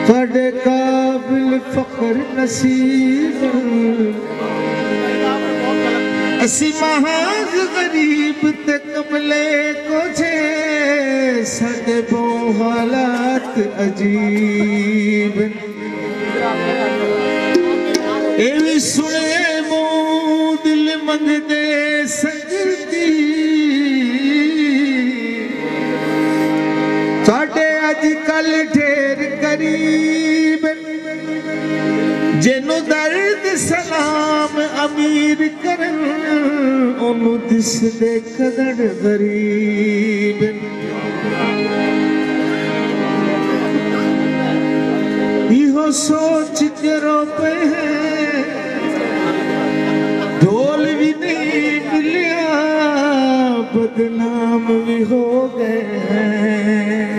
थोड़े काबिल फकर नसीब असी महाज गरीब ते कमले को छे साडे बो हालात अजीब एवी सुने मो दिल मंग दे सकती साडे अजकल ढेर गरीब जेनु दर्द सलाम अमीर करन ओनु दिस दे कदर गरीब इहो सोच के रो पे ढोल भी नहीं मिलिया बदनाम भी हो गए हैं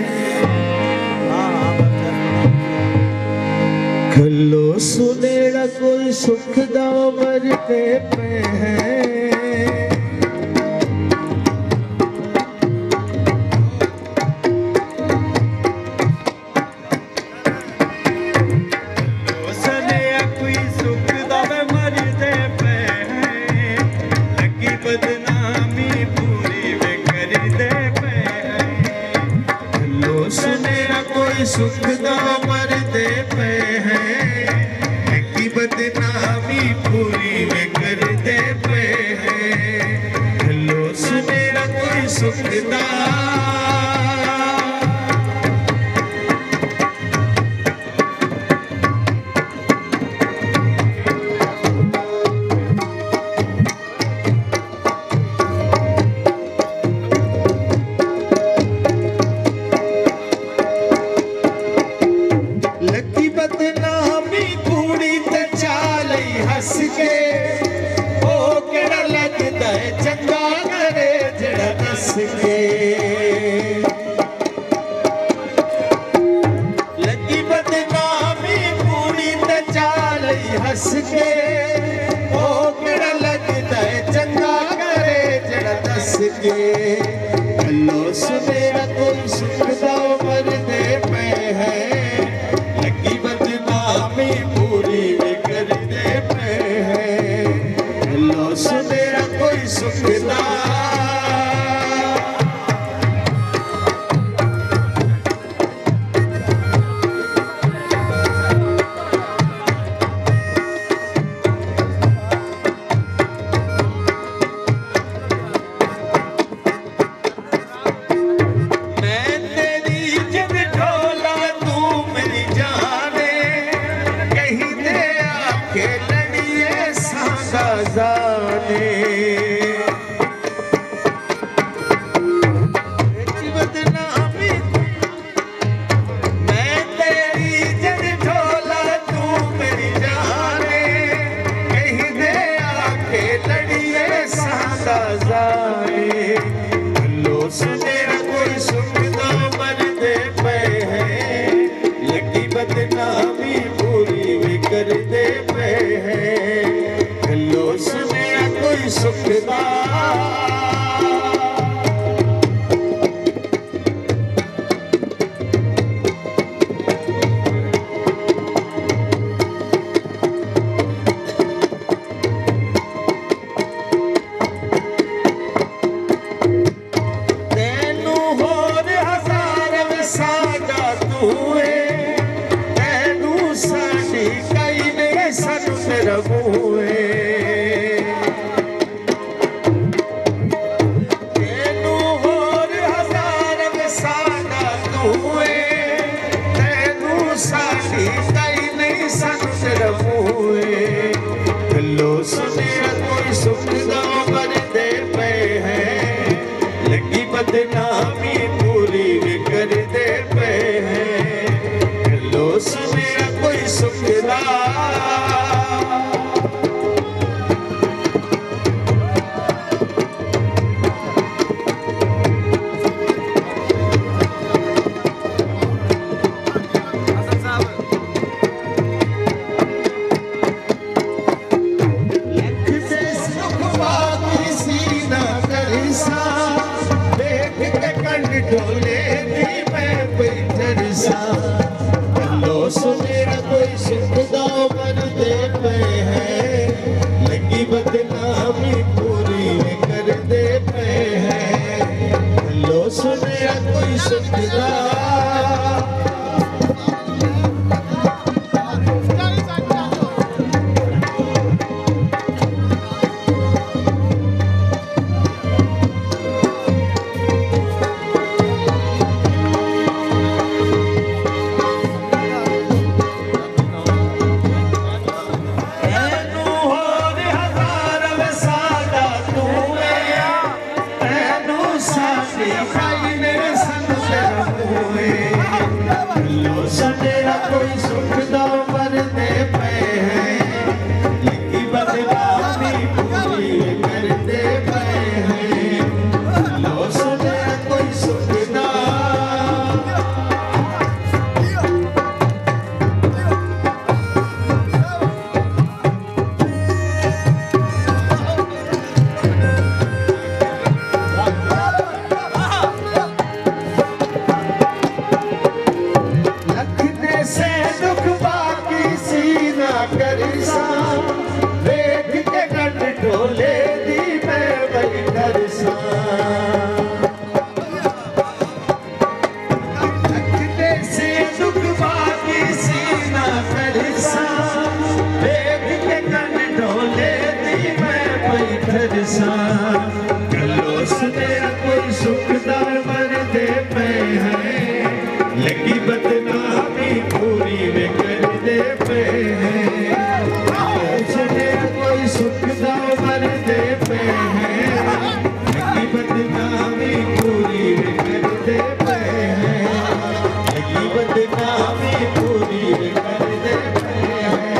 खलो सुनेड़ा कोई सुख दा मरते पे है सुख दा मरते पे हैं की बदनामी पूरी में करते पे हैं लो सुनेरा कोई सुख दा लगी बदनामी पूरी त चालई हस के ओ केड़ा लगदा है चंगा करे जड़ा दस के लो सुनेरा कोई सुख दा मरदे पे है लगी बदनामी पूरी में करदे पे है लो सुनेरा कोई सुख दा बदनामी पूरी भी करते पे हैं लो सुनेरा कोई सुख दा तेनू होर हजार सादा तू रबुए तेनू होर हजार सादा तूए तेनू साडी कई नहीं संत रबुए लो सुनेरा कोई सुख दा मरदे पे हैं लगी बदनामी पूरी भी करदे पे हैं लो सुनेरा कोई सुख दा ढोले दी मैं बैठर सा लो लगी बदनामी पूरी में कर दे पे हैं उसने कोई सुख दा मर दे पे हैं लगी बदनामी पूरी में कर दे पे हैं लगी बदनामी पूरी में कर दे पे हैं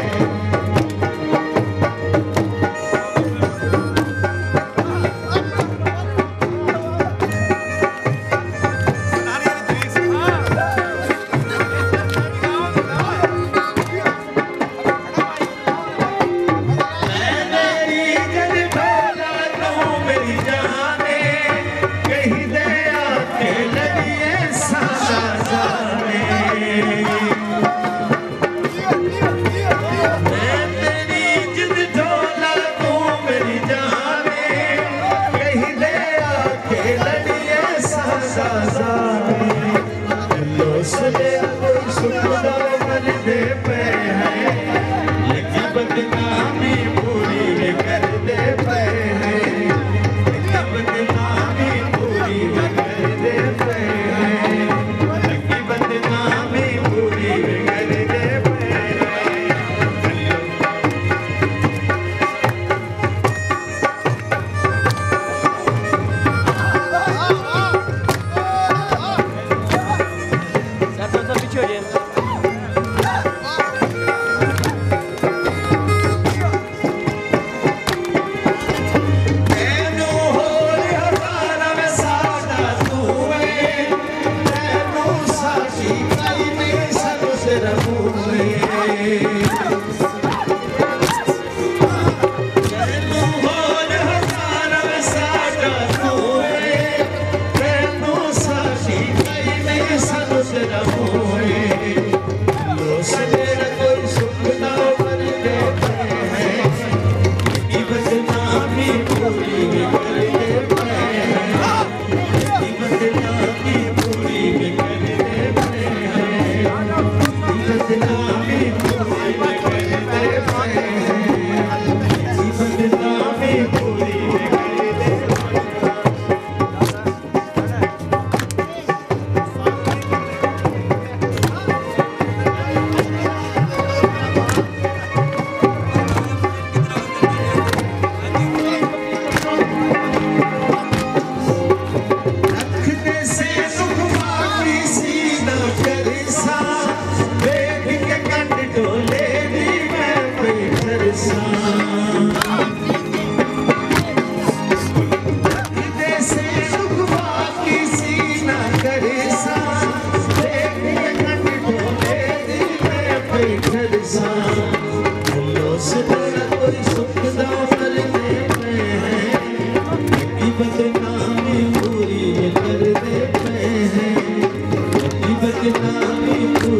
बदनामी पूरी